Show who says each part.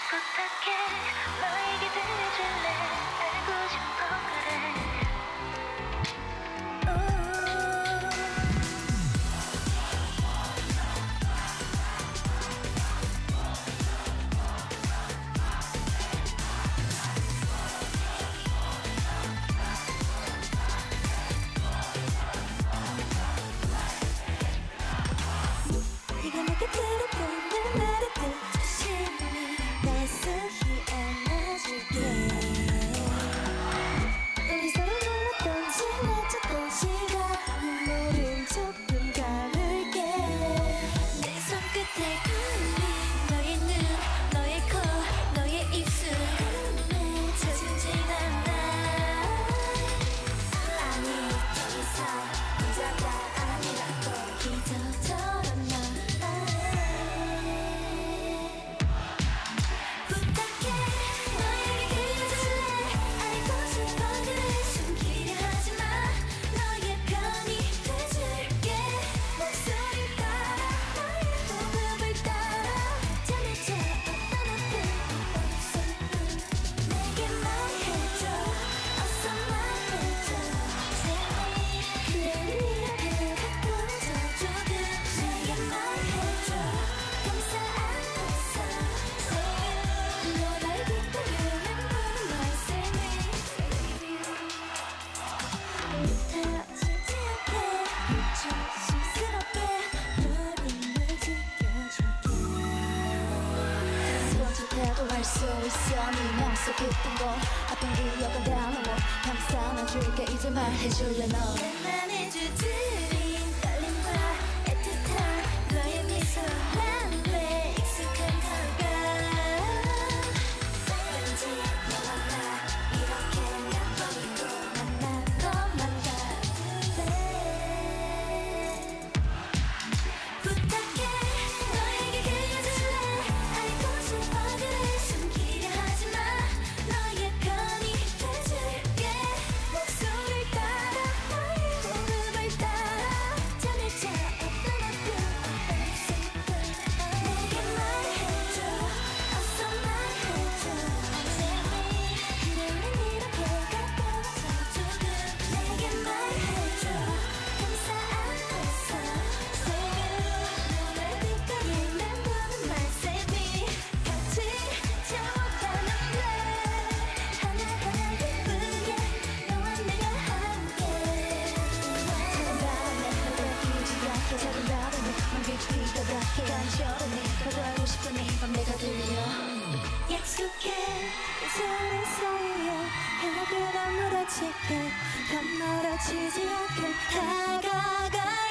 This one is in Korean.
Speaker 1: 부탁해 너에게 들려줄래 알고 싶어 그래
Speaker 2: 네가 내게 들어보는 말을 조심히 나서히 안아줄게 우리 서로 몰랐던지 맞췄던 시간은 모른 척 눈 감을게 내 손끝에 그린 너의 눈 너의 코 너의 입술 꿈에 젖은질 않아 아니 더 이상 혼자가 아니라고 기적처럼 부탁해 너에게 들려줄래 알고 싶어 그래 숨기려 하지마 너의 편이 돼줄게 목소리를 따라 너의 호흡을 따라 전해져 어떤 어떤 내게 말해줘 어서 말해줘 그대를 이렇게 가까워져 조금 내게 말해줘 감사 안고서 너를 기다려 맴도는 말 say me 다치지 않게 조심스럽게 너를 지켜줄게 다시 번쩍해도 할 수 있어 네 맘속 깊은 곳 아픈 기억은 다 넘어 감싸 안아줄게 이제 말해줄래 너 난 해주드린 떨림과 애틋한 너의 미소 난 왜 익숙한 걸까 왠지 너와 나 이렇게 낯보이고 만난 것만 같은데 부탁해 너에게 들려줄래 알고 싶어 그래 숨기려 하지마 너의 편이 돼줄게 목소리를 따라 너의 호흡을 따라 전해져 어떤 내게 말해줘 어서 말해줘 그대는 이렇게 가까워져 조금 내게 말해줘 감사 안고서 너를 귓가에 맴도는 말 say me 같이 채워가는 돼 하나하나 예쁘게 너와 내가 함께 작은 바람에 흐르기지 않게 작은 바람에 맘 깊이 가닿게 간절하니 가고 싶으니 밤 내가 들려 약속해 이제는 사이에 하나 그럼 멀어질게 더 멀어지지 않게 다가가